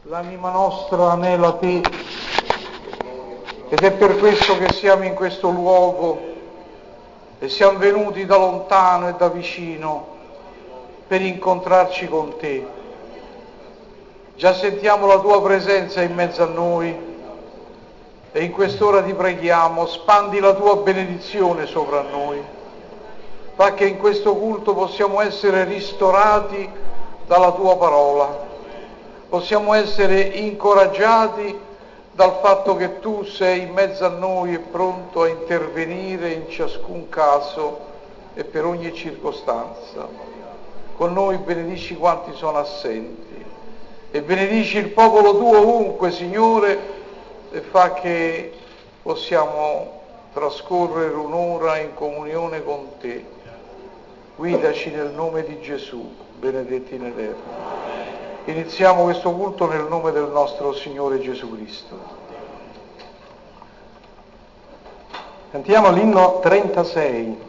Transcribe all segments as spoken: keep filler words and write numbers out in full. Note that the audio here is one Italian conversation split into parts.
L'anima nostra anela te ed è per questo che siamo in questo luogo e siamo venuti da lontano e da vicino per incontrarci con te. Già sentiamo la tua presenza in mezzo a noi e in quest'ora ti preghiamo, spandi la tua benedizione sopra noi, fa che in questo culto possiamo essere ristorati dalla tua parola. Possiamo essere incoraggiati dal fatto che tu sei in mezzo a noi e pronto a intervenire in ciascun caso e per ogni circostanza. Con noi benedici quanti sono assenti e benedici il popolo tuo ovunque, Signore, e fa che possiamo trascorrere un'ora in comunione con te. Guidaci nel nome di Gesù, benedetti in eterno. Iniziamo questo culto nel nome del nostro Signore Gesù Cristo. Cantiamo l'inno trentasei.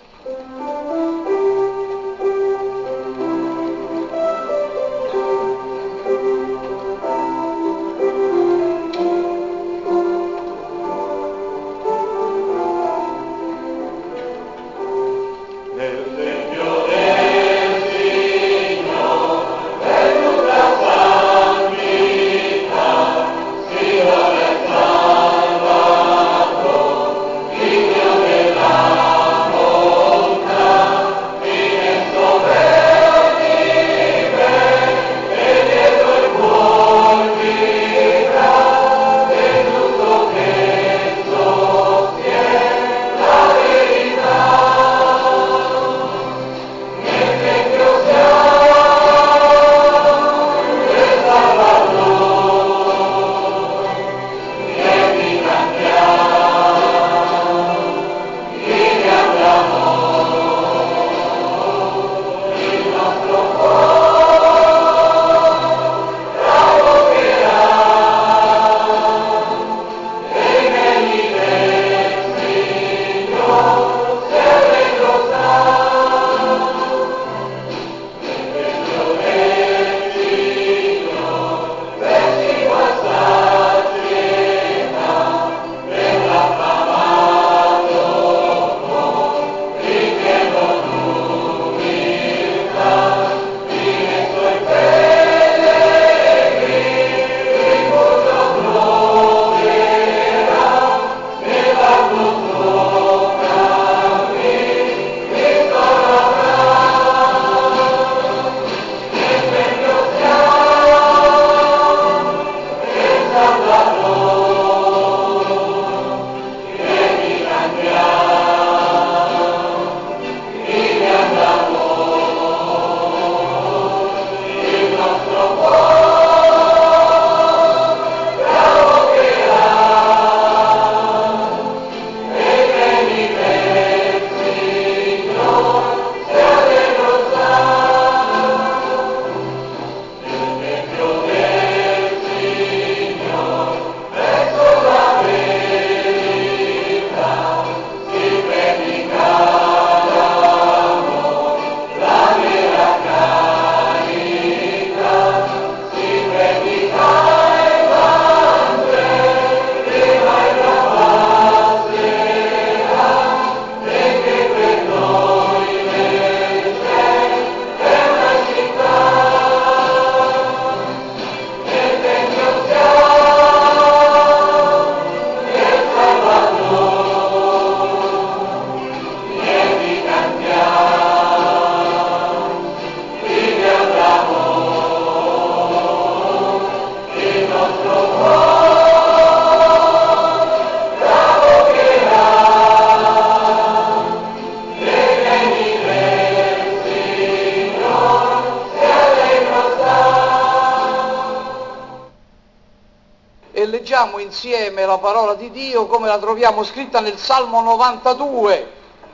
Insieme la parola di Dio come la troviamo scritta nel Salmo novantadue.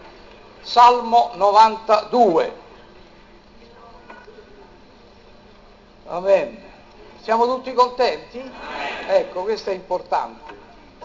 Salmo novantadue. Amen. Siamo tutti contenti? Ecco, questo è importante.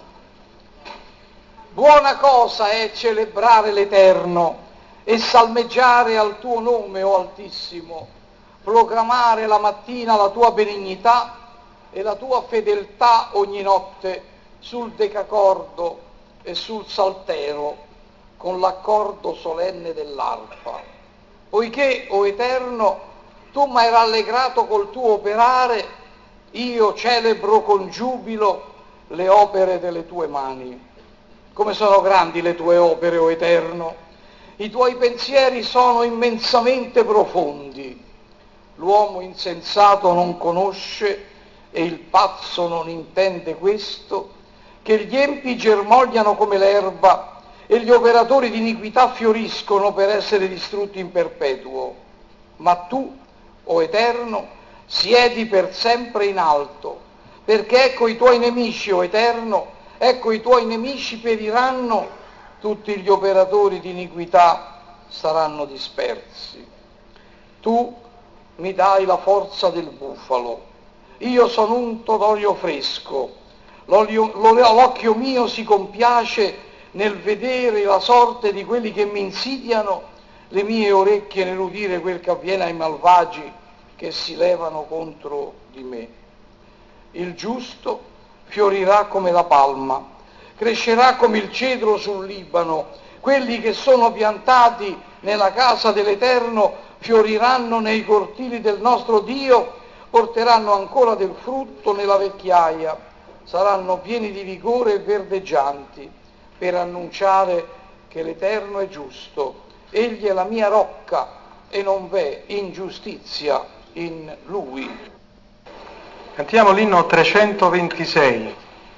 Buona cosa è celebrare l'Eterno e salmeggiare al tuo nome, o Altissimo, proclamare la mattina la tua benignità e la tua fedeltà ogni notte sul decacordo e sul saltero con l'accordo solenne dell'arpa. Poiché, o Eterno, tu mi hai rallegrato col tuo operare, io celebro con giubilo le opere delle tue mani. Come sono grandi le tue opere, o Eterno! I tuoi pensieri sono immensamente profondi. L'uomo insensato non conosce e il pazzo non intende questo, che gli empi germogliano come l'erba e gli operatori di iniquità fioriscono per essere distrutti in perpetuo. Ma tu, o Eterno, siedi per sempre in alto, perché ecco i tuoi nemici, o Eterno, ecco i tuoi nemici periranno, tutti gli operatori di iniquità saranno dispersi. Tu mi dai la forza del bufalo, io sono unto d'olio fresco, L'olio, l'occhio mio si compiace nel vedere la sorte di quelli che mi insidiano, le mie orecchie nell'udire quel che avviene ai malvagi che si levano contro di me. Il giusto fiorirà come la palma, crescerà come il cedro sul Libano, quelli che sono piantati nella casa dell'Eterno fioriranno nei cortili del nostro Dio, porteranno ancora del frutto nella vecchiaia, saranno pieni di vigore e verdeggianti per annunciare che l'Eterno è giusto, egli è la mia rocca e non v'è ingiustizia in lui. Cantiamo l'inno trecentoventisei.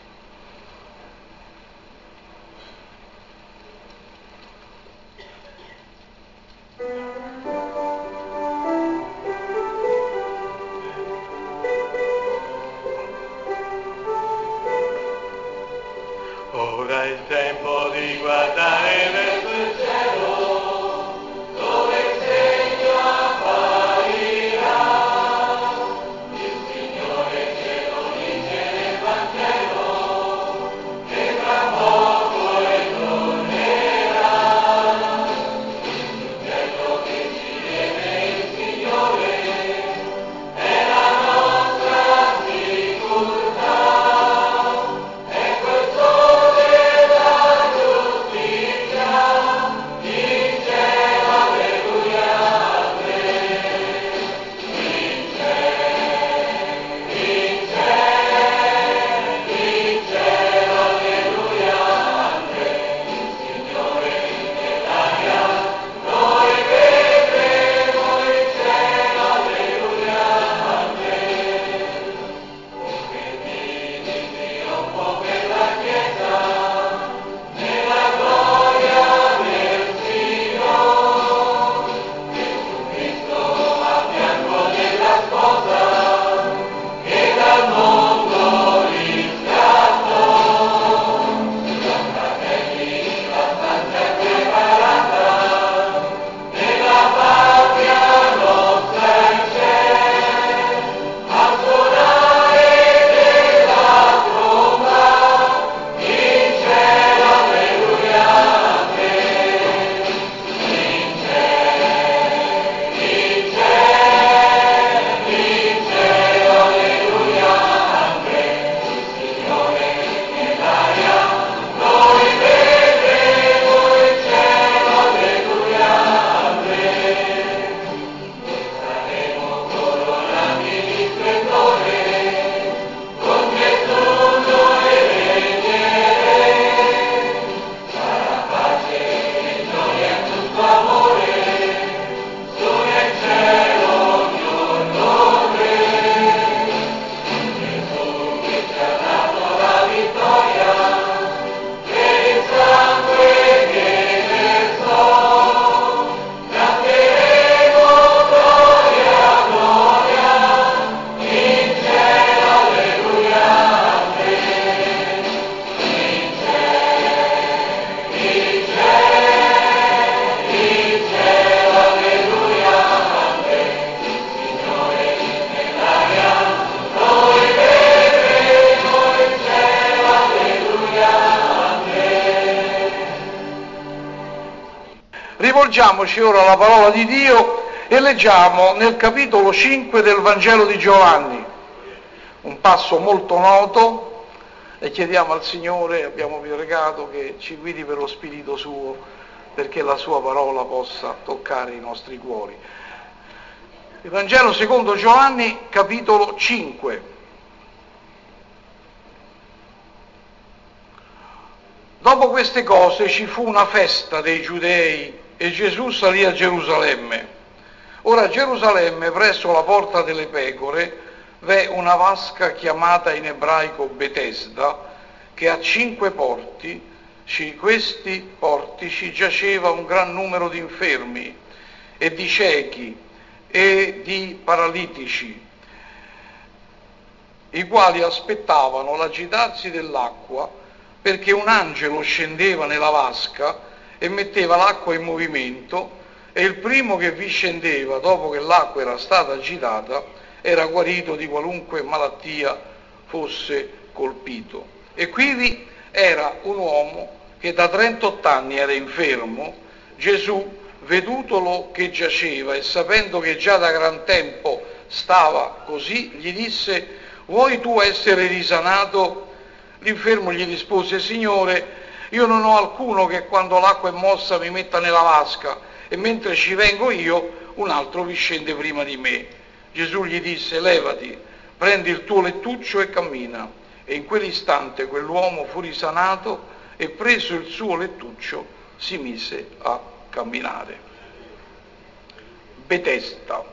Ora è il tempo di guardare verso il cielo, dove il segno apparirà. Il Signore ce lo dice nel Vangelo, che tra poco ritornerà. Il suggello che ci viene il Signore è la nostra sicurezza. Rivolgiamoci ora alla parola di Dio e leggiamo nel capitolo cinque del Vangelo di Giovanni. un passo molto noto e chiediamo al Signore, abbiamo pregato, che ci guidi per lo Spirito suo, perché la sua parola possa toccare i nostri cuori. Il Vangelo secondo Giovanni, capitolo cinque. Dopo queste cose ci fu una festa dei Giudei e Gesù salì a Gerusalemme. Ora a Gerusalemme, presso la porta delle pecore, v'è una vasca chiamata in ebraico Betesda, che ha cinque porti. Ci questi porti ci giaceva un gran numero di infermi e di ciechi e di paralitici, i quali aspettavano l'agitarsi dell'acqua, perché un angelo scendeva nella vasca e metteva l'acqua in movimento, e il primo che vi scendeva dopo che l'acqua era stata agitata era guarito di qualunque malattia fosse colpito. E quivi era un uomo che da trentotto anni era infermo. Gesù, vedutolo che giaceva e sapendo che già da gran tempo stava così, gli disse: vuoi tu essere risanato? L'infermo gli rispose: Signore, io non ho alcuno che quando l'acqua è mossa mi metta nella vasca, e mentre ci vengo io un altro vi scende prima di me. Gesù gli disse: levati, prendi il tuo lettuccio e cammina. E in quell'istante quell'uomo fu risanato e preso il suo lettuccio si mise a camminare. Betesda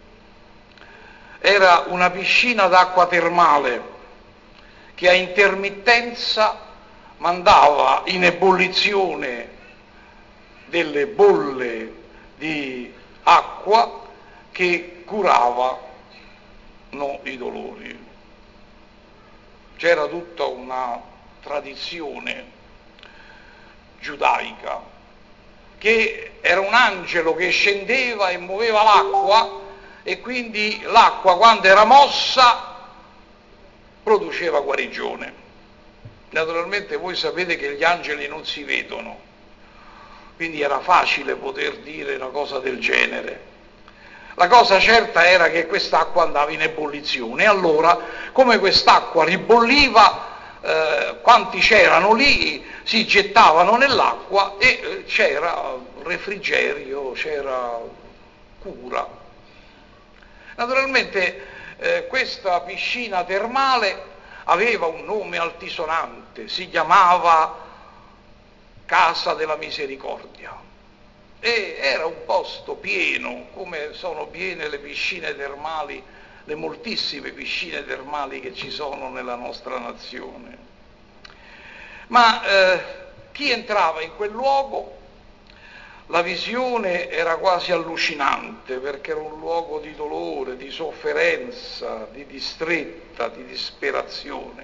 era una piscina d'acqua termale che a intermittenza mandava in ebollizione delle bolle di acqua che curavano i dolori. C'era tutta una tradizione giudaica che era un angelo che scendeva e muoveva l'acqua, e quindi l'acqua, quando era mossa, produceva guarigione. Naturalmente voi sapete che gli angeli non si vedono, quindi era facile poter dire una cosa del genere. La cosa certa era che quest'acqua andava in ebollizione, e allora, come quest'acqua ribolliva, eh, quanti c'erano lì si gettavano nell'acqua e eh, c'era refrigerio, c'era cura. Naturalmente eh, questa piscina termale aveva un nome altisonante, si chiamava Casa della Misericordia, e era un posto pieno, come sono piene le piscine termali, le moltissime piscine termali che ci sono nella nostra nazione. Ma eh, chi entrava in quel luogo, la visione era quasi allucinante, perché era un luogo di dolore, di sofferenza, di distretta, di disperazione,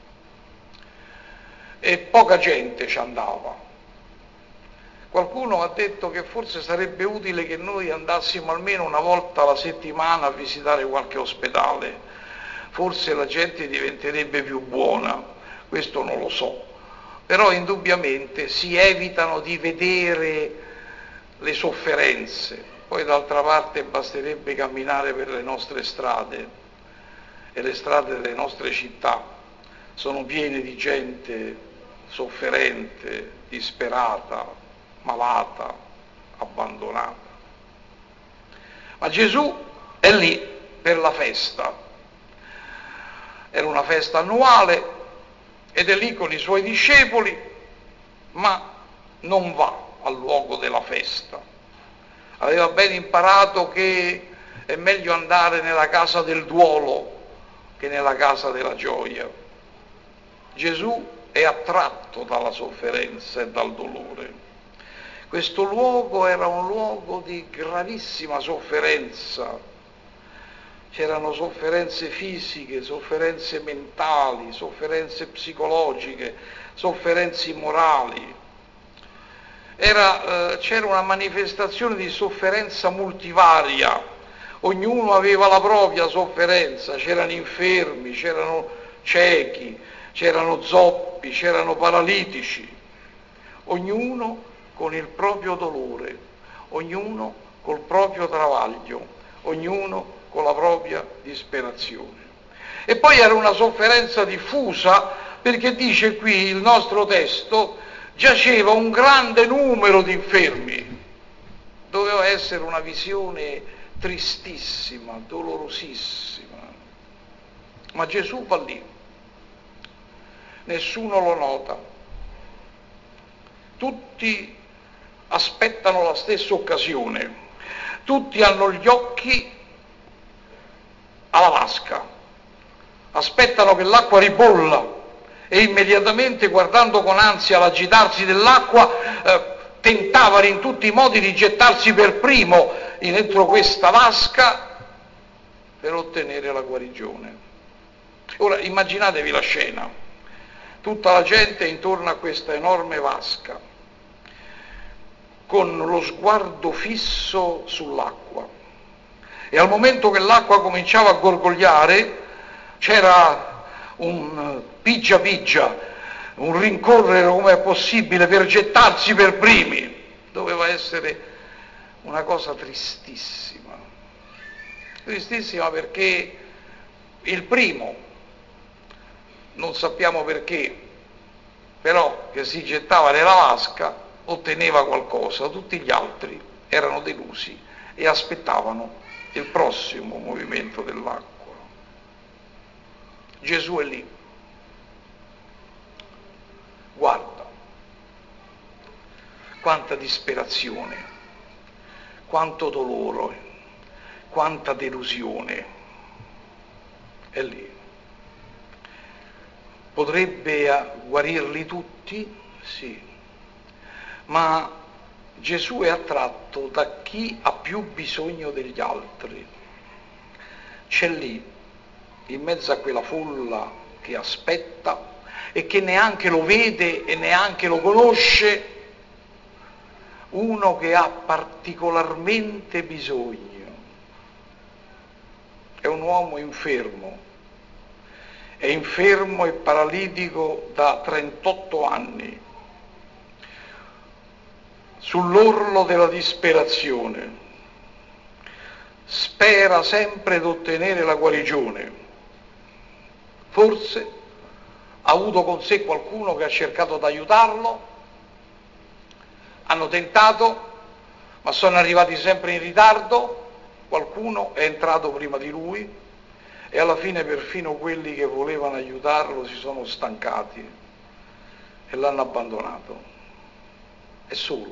e poca gente ci andava. Qualcuno ha detto che forse sarebbe utile che noi andassimo almeno una volta alla settimana a visitare qualche ospedale, forse la gente diventerebbe più buona, questo non lo so, però indubbiamente si evitano di vedere le sofferenze. Poi d'altra parte basterebbe camminare per le nostre strade, e le strade delle nostre città sono piene di gente sofferente, disperata, malata, abbandonata. Ma Gesù è lì per la festa. Era una festa annuale ed è lì con i suoi discepoli, ma non va al luogo della festa. Aveva ben imparato che è meglio andare nella casa del duolo che nella casa della gioia. Gesù è attratto dalla sofferenza e dal dolore. Questo luogo era un luogo di gravissima sofferenza. C'erano sofferenze fisiche, sofferenze mentali, sofferenze psicologiche, sofferenze morali. Era, eh, c'era una manifestazione di sofferenza multivaria, ognuno aveva la propria sofferenza, c'erano infermi, c'erano ciechi, c'erano zoppi, c'erano paralitici, ognuno con il proprio dolore, ognuno col proprio travaglio, ognuno con la propria disperazione. E poi era una sofferenza diffusa, perché dice qui il nostro testo, giaceva un grande numero di infermi. Doveva essere una visione tristissima, dolorosissima. Ma Gesù va lì, nessuno lo nota, tutti aspettano la stessa occasione, tutti hanno gli occhi alla vasca, aspettano che l'acqua ribolla e immediatamente, guardando con ansia l'agitarsi dell'acqua, eh, tentavano in tutti i modi di gettarsi per primo dentro questa vasca per ottenere la guarigione. Ora immaginatevi la scena, tutta la gente intorno a questa enorme vasca, con lo sguardo fisso sull'acqua, e al momento che l'acqua cominciava a gorgogliare c'era un pigia pigia, un rincorrere come è possibile per gettarsi per primi. Doveva essere una cosa tristissima, tristissima perché il primo, non sappiamo perché, però che si gettava nella vasca otteneva qualcosa, tutti gli altri erano delusi e aspettavano il prossimo movimento dell'acqua. Gesù è lì, guarda, quanta disperazione, quanto dolore, quanta delusione, è lì. Potrebbe guarirli tutti? Sì, ma Gesù è attratto da chi ha più bisogno degli altri. C'è lì, in mezzo a quella folla che aspetta e che neanche lo vede e neanche lo conosce, uno che ha particolarmente bisogno. È un uomo infermo. È infermo e paralitico da trentotto anni, sull'orlo della disperazione, spera sempre di ottenere la guarigione. Forse ha avuto con sé qualcuno che ha cercato di aiutarlo, hanno tentato, ma sono arrivati sempre in ritardo, qualcuno è entrato prima di lui, e alla fine perfino quelli che volevano aiutarlo si sono stancati e l'hanno abbandonato. È solo.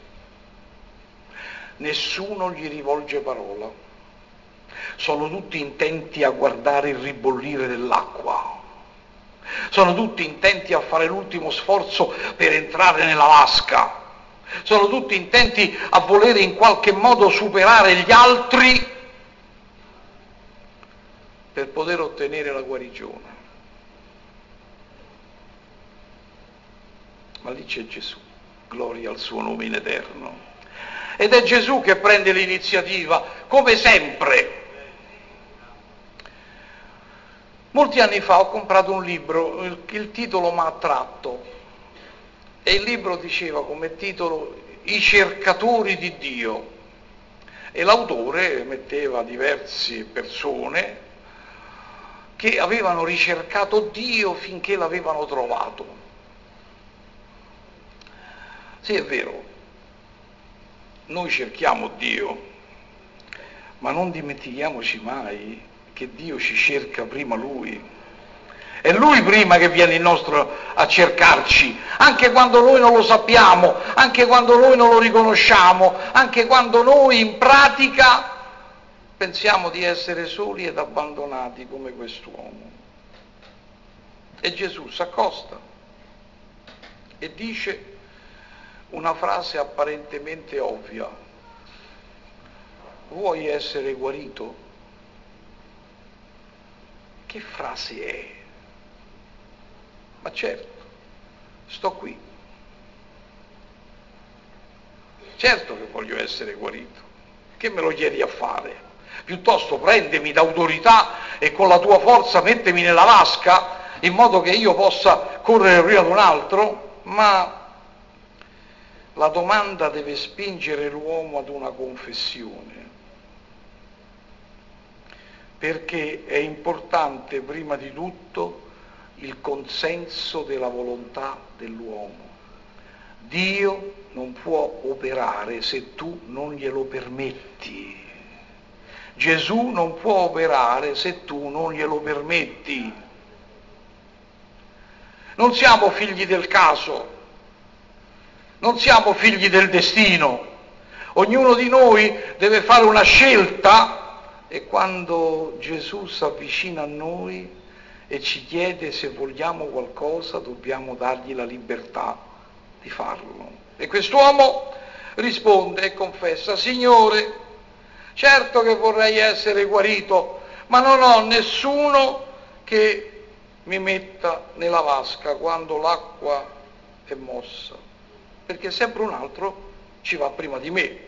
Nessuno gli rivolge parola. Sono tutti intenti a guardare il ribollire dell'acqua. Sono tutti intenti a fare l'ultimo sforzo per entrare nella vasca. Sono tutti intenti a volere in qualche modo superare gli altri per poter ottenere la guarigione. Ma lì c'è Gesù, gloria al suo nome in eterno. Ed è Gesù che prende l'iniziativa, come sempre. Molti anni fa ho comprato un libro, il, il titolo mi ha attratto, e il libro diceva come titolo I cercatori di Dio, e l'autore metteva diverse persone che avevano ricercato Dio finché l'avevano trovato. Sì, è vero, noi cerchiamo Dio, ma non dimentichiamoci mai che Dio ci cerca prima Lui. È Lui prima che viene il nostro a cercarci, anche quando noi non lo sappiamo, anche quando noi non lo riconosciamo, anche quando noi in pratica pensiamo di essere soli ed abbandonati come quest'uomo. E Gesù si accosta e dice una frase apparentemente ovvia: vuoi essere guarito? Che frase è? Ma certo, sto qui. Certo che voglio essere guarito. Che me lo chiedi a fare? Piuttosto prendimi d'autorità e con la tua forza mettimi nella vasca in modo che io possa correre prima di un altro, ma la domanda deve spingere l'uomo ad una confessione. perché è importante prima di tutto il consenso della volontà dell'uomo. Dio non può operare se tu non glielo permetti. Gesù non può operare se tu non glielo permetti. Non siamo figli del caso, non siamo figli del destino. Ognuno di noi deve fare una scelta e quando Gesù si avvicina a noi e ci chiede se vogliamo qualcosa, dobbiamo dargli la libertà di farlo. E quest'uomo risponde e confessa: Signore, certo che vorrei essere guarito, ma non ho nessuno che mi metta nella vasca quando l'acqua è mossa, perché sempre un altro ci va prima di me.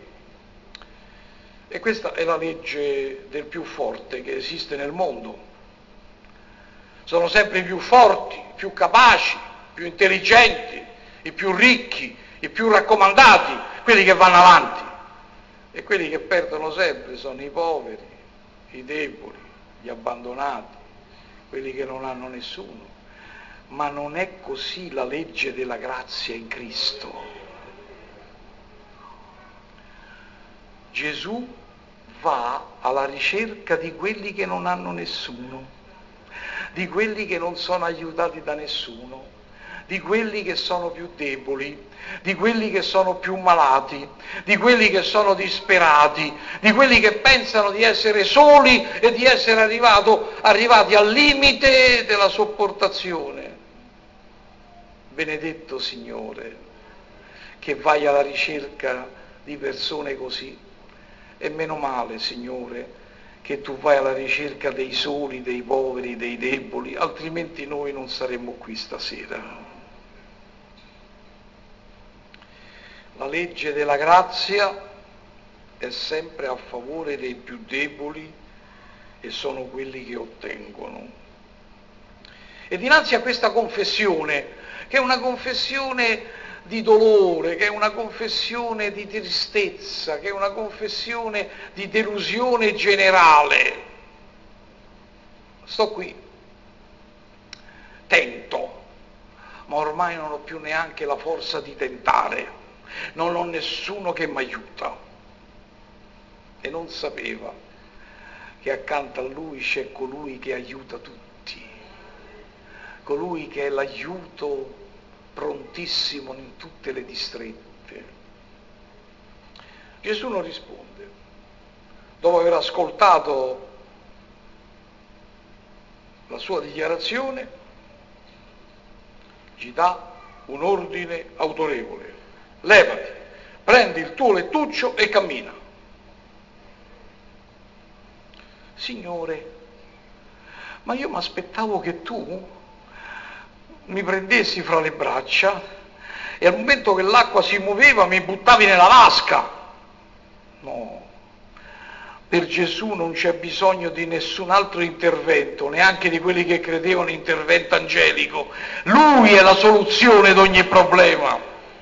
E questa è la legge del più forte che esiste nel mondo. Sono sempre i più forti, i più capaci, i più intelligenti, i più ricchi, i più raccomandati, quelli che vanno avanti. E quelli che perdono sempre sono i poveri, i deboli, gli abbandonati, quelli che non hanno nessuno. Ma non è così la legge della grazia in Cristo. Gesù va alla ricerca di quelli che non hanno nessuno, di quelli che non sono aiutati da nessuno, di quelli che sono più deboli, di quelli che sono più malati, di quelli che sono disperati, di quelli che pensano di essere soli e di essere arrivato, arrivati al limite della sopportazione. Benedetto Signore, che vai alla ricerca di persone così. E meno male, Signore, che tu vai alla ricerca dei soli, dei poveri, dei deboli, altrimenti noi non saremmo qui stasera. La legge della grazia è sempre a favore dei più deboli e sono quelli che ottengono. E dinanzi a questa confessione, che è una confessione di dolore, che è una confessione di tristezza, che è una confessione di delusione generale, sto qui, tento, ma ormai non ho più neanche la forza di tentare, non ho nessuno che mi aiuta. E non sapeva che accanto a lui c'è colui che aiuta tutti, colui che è l'aiuto prontissimo in tutte le distrette. Gesù non risponde. Dopo aver ascoltato la sua dichiarazione, gli dà un ordine autorevole: levati, prendi il tuo lettuccio e cammina. Signore, ma io mi aspettavo che tu mi prendessi fra le braccia e al momento che l'acqua si muoveva mi buttavi nella vasca. No, per Gesù non c'è bisogno di nessun altro intervento, neanche di quelli che credevano in intervento angelico. Lui è la soluzione di ogni problema.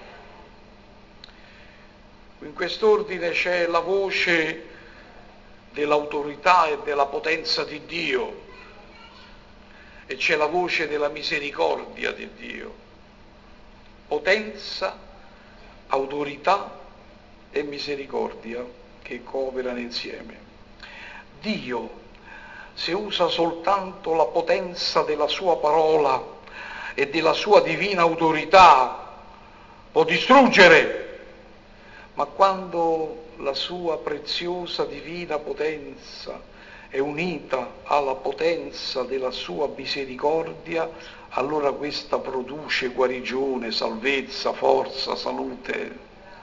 In quest'ordine c'è la voce dell'autorità e della potenza di Dio, e c'è la voce della misericordia di Dio. Potenza, autorità e misericordia che cooperano insieme. Dio, se usa soltanto la potenza della sua parola e della sua divina autorità, può distruggere, ma quando la sua preziosa divina potenza è unita alla potenza della sua misericordia, allora questa produce guarigione, salvezza, forza, salute.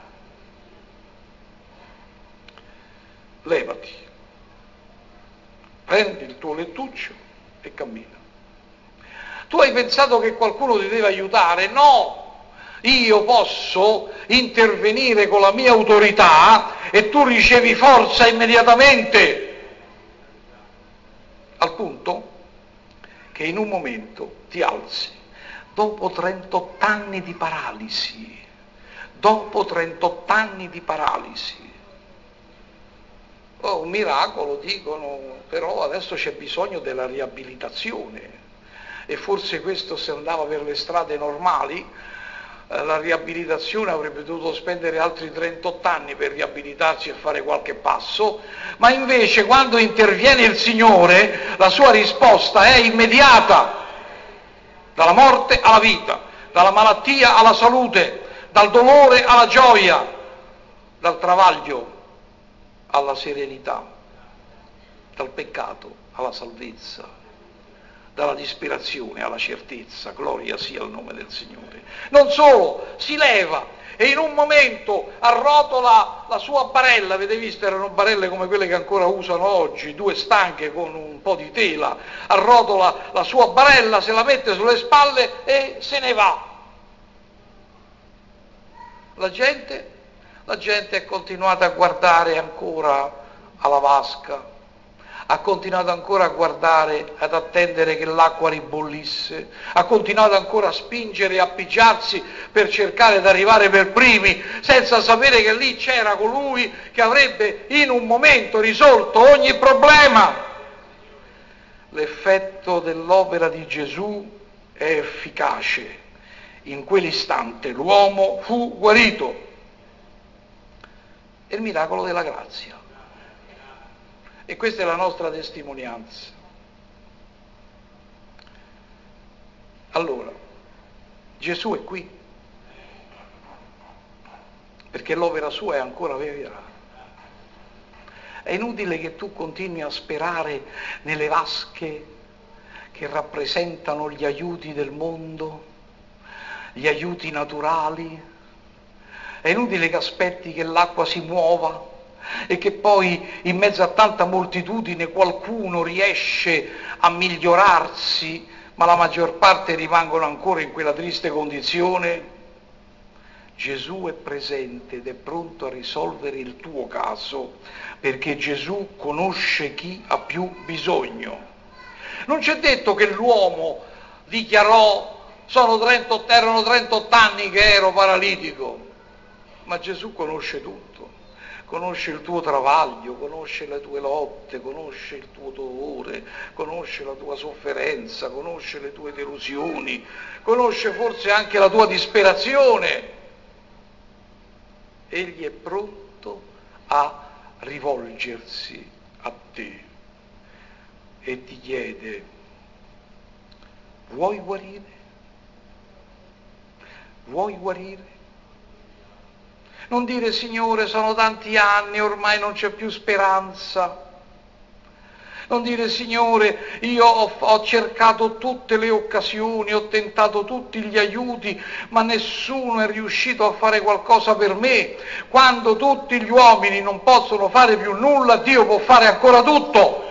Levati, prendi il tuo lettuccio e cammina. Tu hai pensato che qualcuno ti deve aiutare? No! Io posso intervenire con la mia autorità e tu ricevi forza immediatamente. Al punto che in un momento ti alzi, dopo trentotto anni di paralisi, dopo trentotto anni di paralisi, Oh, un miracolo, dicono, però adesso c'è bisogno della riabilitazione e forse questo, se andava per le strade normali, eh, la riabilitazione avrebbe dovuto spendere altri trentotto anni per riabilitarsi e fare qualche passo, ma invece quando interviene il Signore la sua risposta è immediata, dalla morte alla vita, dalla malattia alla salute, dal dolore alla gioia, dal travaglio alla serenità, dal peccato alla salvezza, dalla disperazione alla certezza. Gloria sia il nome del Signore. Non solo, si leva e in un momento arrotola la sua barella, avete visto, erano barelle come quelle che ancora usano oggi, due stanche con un po' di tela, arrotola la sua barella, se la mette sulle spalle e se ne va. La gente La gente è continuata a guardare ancora alla vasca, ha continuato ancora a guardare, ad attendere che l'acqua ribollisse, ha continuato ancora a spingere e a pigiarsi per cercare di arrivare per primi, senza sapere che lì c'era colui che avrebbe in un momento risolto ogni problema. L'effetto dell'opera di Gesù è efficace. In quell'istante l'uomo fu guarito. È il miracolo della grazia. E questa è la nostra testimonianza. Allora, Gesù è qui, perché l'opera sua è ancora vera. È inutile che tu continui a sperare nelle vasche che rappresentano gli aiuti del mondo, gli aiuti naturali. È inutile che aspetti che l'acqua si muova e che poi in mezzo a tanta moltitudine qualcuno riesce a migliorarsi, ma la maggior parte rimangono ancora in quella triste condizione. Gesù è presente ed è pronto a risolvere il tuo caso, perché Gesù conosce chi ha più bisogno. Non c'è detto che l'uomo dichiarò, sono trentotto, erano trentotto anni che ero paralitico. Ma Gesù conosce tutto, conosce il tuo travaglio, conosce le tue lotte, conosce il tuo dolore, conosce la tua sofferenza, conosce le tue delusioni, conosce forse anche la tua disperazione. Egli è pronto a rivolgersi a te e ti chiede: vuoi guarire? Vuoi guarire? Non dire: Signore, sono tanti anni, ormai non c'è più speranza. Non dire: Signore, io ho, ho cercato tutte le occasioni, ho tentato tutti gli aiuti, ma nessuno è riuscito a fare qualcosa per me. Quando tutti gli uomini non possono fare più nulla, Dio può fare ancora tutto.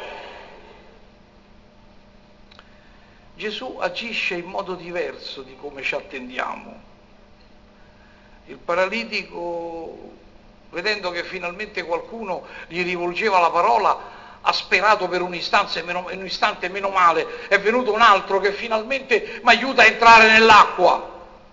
Gesù agisce in modo diverso di come ci attendiamo. Il paralitico, vedendo che finalmente qualcuno gli rivolgeva la parola, ha sperato per un istante, meno, un istante meno male, è venuto un altro che finalmente mi aiuta a entrare nell'acqua.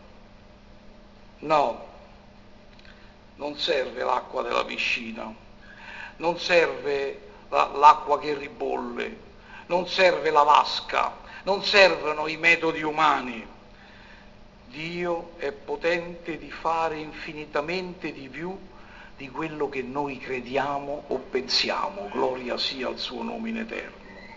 No, non serve l'acqua della piscina, non serve la, l'acqua che ribolle, non serve la vasca, non servono i metodi umani. Dio è potente di fare infinitamente di più di quello che noi crediamo o pensiamo. Gloria sia al suo nome in eterno.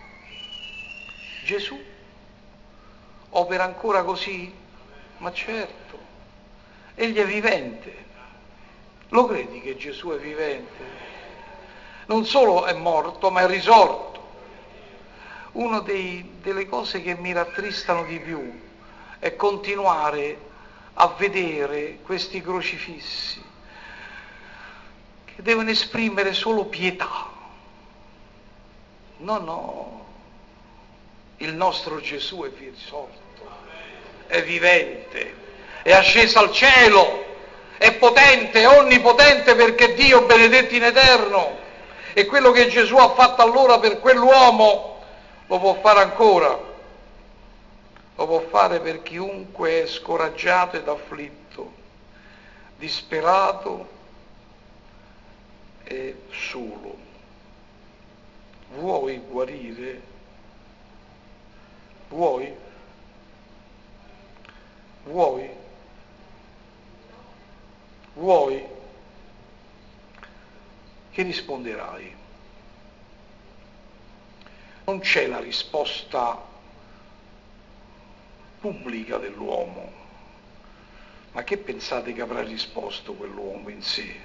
Gesù opera ancora così? Ma certo, egli è vivente. Lo credi che Gesù è vivente? Non solo è morto, ma è risorto. Una delle cose che mi rattristano di più è continuare a vedere questi crocifissi che devono esprimere solo pietà. No, no, il nostro Gesù è risorto, è vivente, è asceso al cielo, è potente, è onnipotente, perché Dio benedetto in eterno. E quello che Gesù ha fatto allora per quell'uomo lo può fare ancora. Lo può fare per chiunque è scoraggiato ed afflitto, disperato e solo. vuoi guarire? Vuoi? Vuoi? Vuoi? Che risponderai? Non c'è la risposta pubblica dell'uomo, ma che pensate che avrà risposto quell'uomo in sé?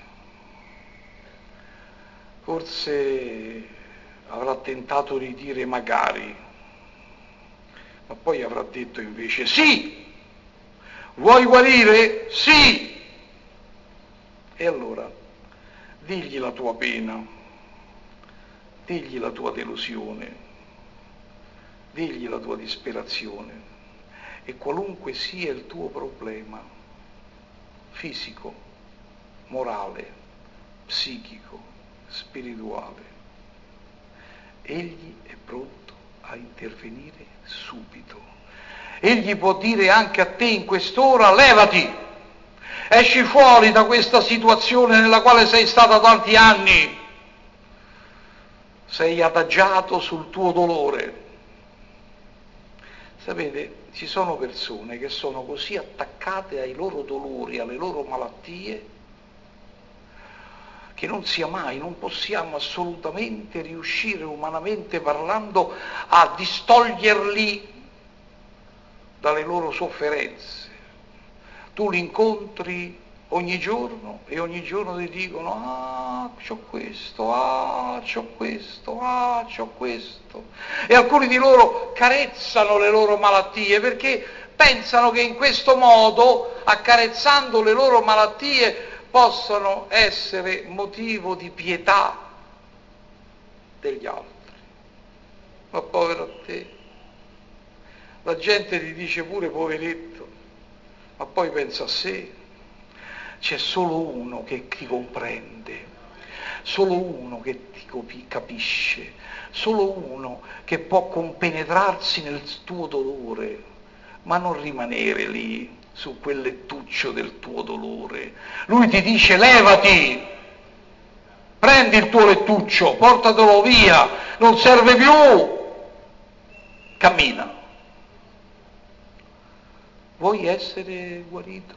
Forse avrà tentato di dire magari, ma poi avrà detto invece sì! Vuoi guarire? Sì! E allora, digli la tua pena, digli la tua delusione, digli la tua disperazione e qualunque sia il tuo problema, fisico, morale, psichico, spirituale, egli è pronto a intervenire subito. Egli può dire anche a te in quest'ora: levati, esci fuori da questa situazione nella quale sei stata tanti anni, sei adagiato sul tuo dolore. Sapete, ci sono persone che sono così attaccate ai loro dolori, alle loro malattie, che non sia mai, non possiamo assolutamente riuscire, umanamente parlando, a distoglierli dalle loro sofferenze. Tu li incontri ogni giorno e ogni giorno ti dicono: ah, c'ho questo, ah, c'ho questo, ah, c'ho questo. E alcuni di loro carezzano le loro malattie perché pensano che in questo modo, accarezzando le loro malattie, possano essere motivo di pietà degli altri. Ma povero a te. La gente ti dice pure poveretto, ma poi pensa a sé. C'è solo uno che ti comprende, solo uno che ti capisce, solo uno che può compenetrarsi nel tuo dolore, ma non rimanere lì su quel lettuccio del tuo dolore. Lui ti dice: levati, prendi il tuo lettuccio, portatelo via, non serve più, cammina. Vuoi essere guarito?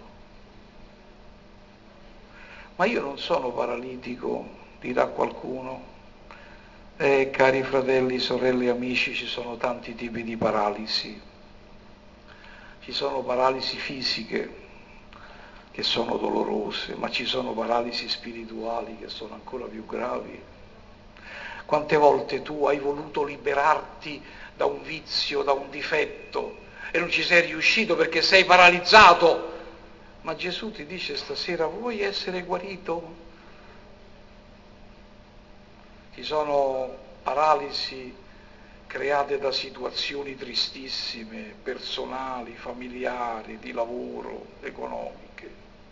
Ma io non sono paralitico, dirà qualcuno. Eh, cari fratelli, sorelle, amici, ci sono tanti tipi di paralisi. Ci sono paralisi fisiche che sono dolorose, ma ci sono paralisi spirituali che sono ancora più gravi. Quante volte tu hai voluto liberarti da un vizio, da un difetto, e non ci sei riuscito perché sei paralizzato, ma Gesù ti dice stasera: vuoi essere guarito? Ci sono paralisi create da situazioni tristissime, personali, familiari, di lavoro, economiche,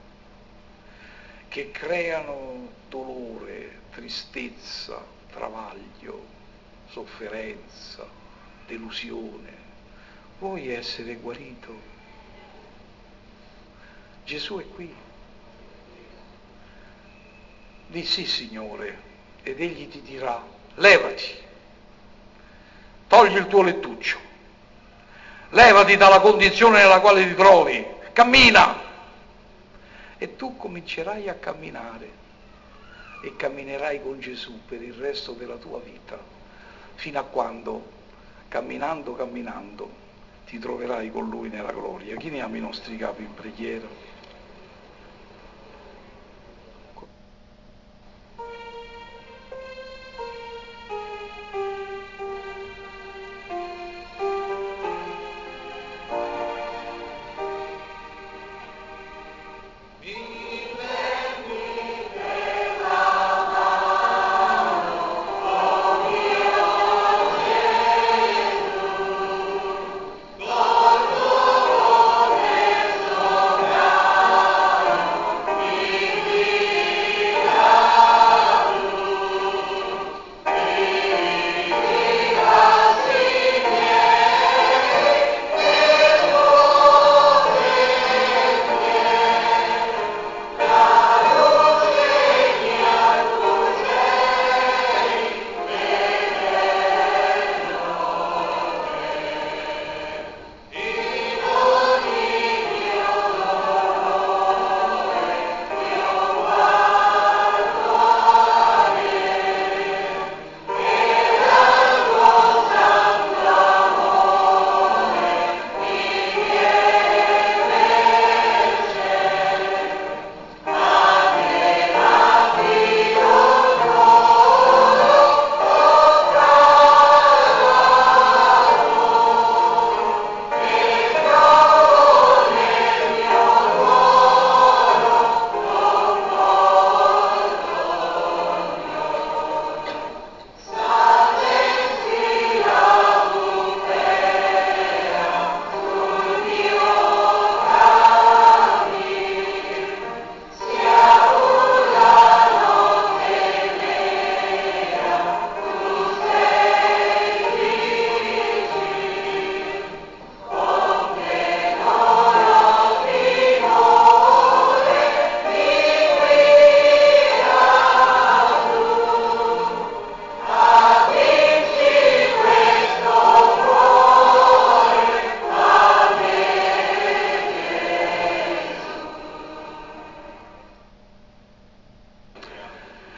che creano dolore, tristezza, travaglio, sofferenza, delusione. Vuoi essere guarito? Gesù è qui. Di sì, Signore, ed Egli ti dirà: levati, togli il tuo lettuccio, levati dalla condizione nella quale ti trovi, cammina. E tu comincerai a camminare e camminerai con Gesù per il resto della tua vita, fino a quando, camminando, camminando, ti troverai con Lui nella gloria. Chiniamo i nostri capi in preghiera. Lord,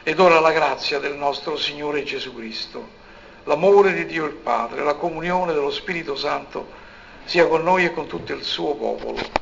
Ed ora la grazia del nostro Signore Gesù Cristo, l'amore di Dio il Padre, la comunione dello Spirito Santo sia con noi e con tutto il suo popolo.